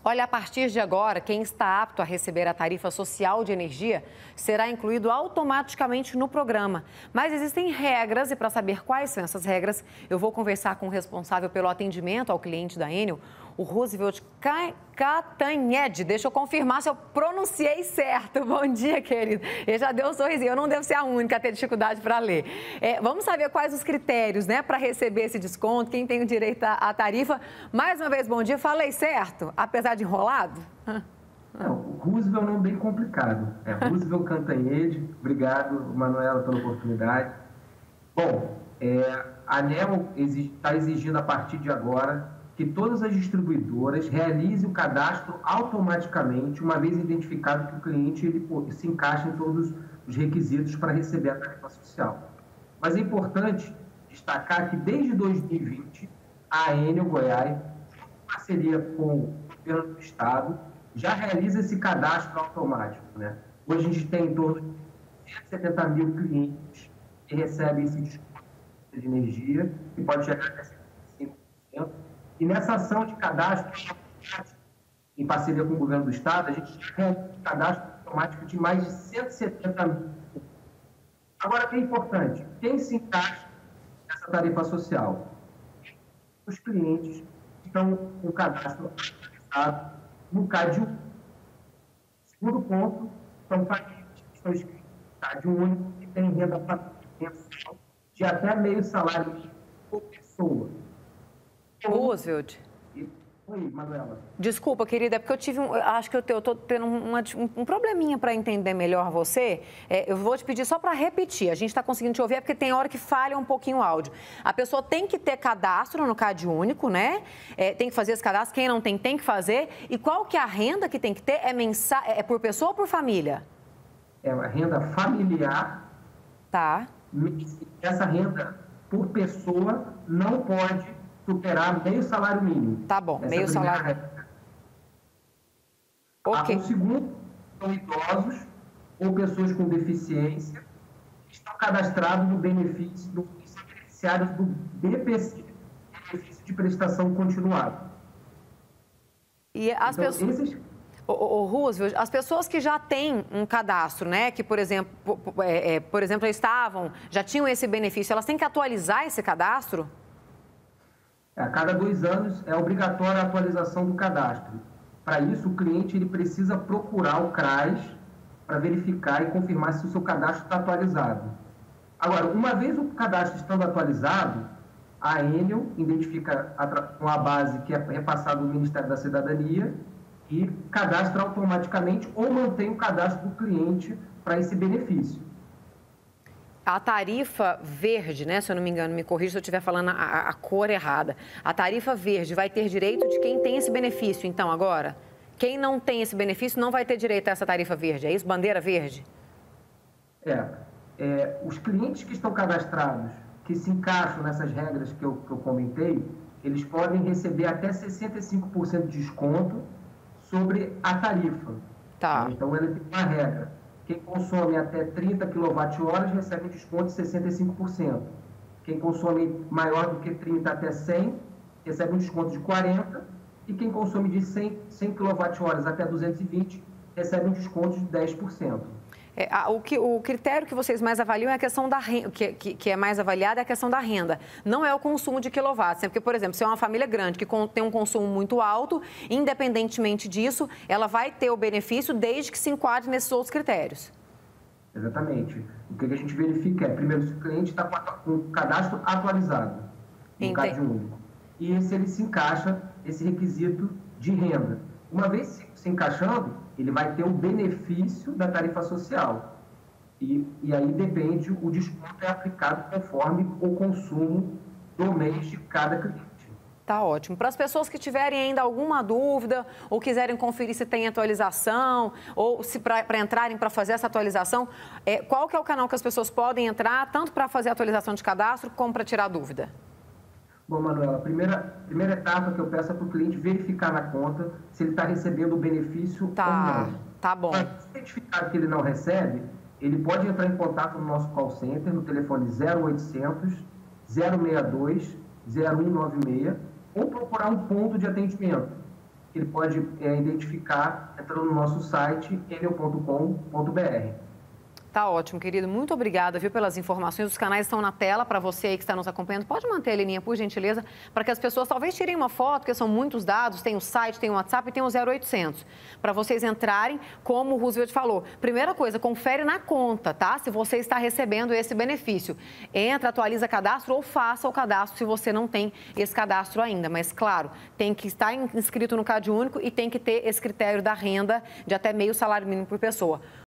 Olha, a partir de agora, quem está apto a receber a tarifa social de energia será incluído automaticamente no programa. Mas existem regras e para saber quais são essas regras, eu vou conversar com o responsável pelo atendimento ao cliente da Enel, o Roosevelt Catanhede. Deixa eu confirmar se eu pronunciei certo. Bom dia, querido. Ele já deu um sorrisinho. Eu não devo ser a única a ter dificuldade para ler. Vamos saber quais os critérios, né, para receber esse desconto, quem tem o direito à tarifa. Mais uma vez, bom dia. Falei certo, apesar de enrolado? Não, o Roosevelt é um nome bem complicado. É Roosevelt Catanhede. Obrigado, Manuela, pela oportunidade. Bom, a ANEEL está exigindo a partir de agora que todas as distribuidoras realizem o cadastro automaticamente, uma vez identificado que o cliente ele se encaixa em todos os requisitos para receber a tarifa social. Mas é importante destacar que desde 2020, a Enel Goiás, em parceria com o governo do estado, já realiza esse cadastro automático, né? Hoje a gente tem em torno de 170 mil clientes que recebem esse desconto de energia, que pode chegar até 55%. E nessa ação de cadastro, em parceria com o governo do estado, a gente já realiza um cadastro automático de mais de 170 mil. Agora, o que é importante? Quem se encaixa nessa tarifa social? Os clientes que estão com o cadastro atualizado no CAD-único. Segundo ponto, são famílias que estão inscritas no CAD-único e têm renda mensal de até meio salário por pessoa. Roosevelt. Oi, Manuela. Desculpa, querida, é porque acho que eu estou tendo um probleminha para entender melhor você. Eu vou te pedir só para repetir. A gente está conseguindo te ouvir, é porque tem hora que falha um pouquinho o áudio. A pessoa tem que ter cadastro no CadÚnico, né? Tem que fazer esse cadastro. Quem não tem, tem que fazer. E qual que é a renda que tem que ter? É por pessoa ou por família? É a renda familiar. Tá. Essa renda por pessoa não pode superar meio salário mínimo. Tá bom, meio salário. Ok. O segundo são idosos ou pessoas com deficiência que estão cadastrados no benefício, são beneficiários do BPC, benefício de prestação continuada. E as pessoas... Roosevelt, as pessoas que já têm um cadastro, né, que, por exemplo, já tinham esse benefício, elas têm que atualizar esse cadastro? A cada 2 anos é obrigatória a atualização do cadastro. Para isso, o cliente ele precisa procurar o CRAS para verificar e confirmar se o seu cadastro está atualizado. Agora, uma vez o cadastro estando atualizado, a Enel identifica uma base que é repassada do Ministério da Cidadania e cadastra automaticamente ou mantém o cadastro do cliente para esse benefício. A tarifa verde, né, se eu não me engano, me corrija se eu estiver falando a cor errada. A tarifa verde vai ter direito de quem tem esse benefício, então, agora? Quem não tem esse benefício não vai ter direito a essa tarifa verde, é isso? Bandeira verde? Os clientes que estão cadastrados, que se encaixam nessas regras que eu comentei, eles podem receber até 65% de desconto sobre a tarifa. Tá. Então, ela tem uma regra. Quem consome até 30 kWh recebe um desconto de 65%. Quem consome maior do que 30 até 100 recebe um desconto de 40%. E quem consome de 100 kWh até 220 recebe um desconto de 10%. O critério que vocês mais avaliam é a questão da renda, que é mais avaliada é a questão da renda. Não é o consumo de quilowatts. Porque, por exemplo, se é uma família grande que tem um consumo muito alto, independentemente disso, ela vai ter o benefício desde que se enquadre nesses outros critérios. Exatamente. O que a gente verifica é, primeiro, se o cliente está com o cadastro atualizado, no CadÚnico. E se ele se encaixa esse requisito de renda. Uma vez se encaixando, ele vai ter o benefício da tarifa social. E aí depende, o desconto é aplicado conforme o consumo do mês de cada cliente. Tá ótimo. Para as pessoas que tiverem ainda alguma dúvida ou quiserem conferir se tem atualização ou se para entrarem para fazer essa atualização, qual que é o canal que as pessoas podem entrar, tanto para fazer a atualização de cadastro como para tirar dúvida? Bom, Manuela, a primeira etapa que eu peço é para o cliente verificar na conta se ele está recebendo o benefício ou não. Tá bom. Para certificar que ele não recebe, ele pode entrar em contato no nosso call center, no telefone 0800 062 0196, ou procurar um ponto de atendimento. ele pode identificar entrando no nosso site, enel.com.br. Tá ótimo, querido. Muito obrigada, viu, pelas informações. Os canais estão na tela para você aí que está nos acompanhando. Pode manter a linha, por gentileza, para que as pessoas talvez tirem uma foto, porque são muitos dados. Tem o site, tem o WhatsApp e tem o 0800. Para vocês entrarem, como o Roosevelt falou. Primeira coisa, confere na conta, tá? Se você está recebendo esse benefício. Entra, atualiza cadastro ou faça o cadastro se você não tem esse cadastro ainda. Mas, claro, tem que estar inscrito no CadÚnico e tem que ter esse critério da renda de até meio salário mínimo por pessoa.